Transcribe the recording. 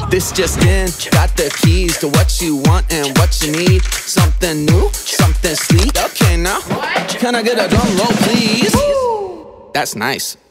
This just in, got the keys to what you want and what you need. Something new, something sleek. Okay now, can I get a drum roll please? That's nice.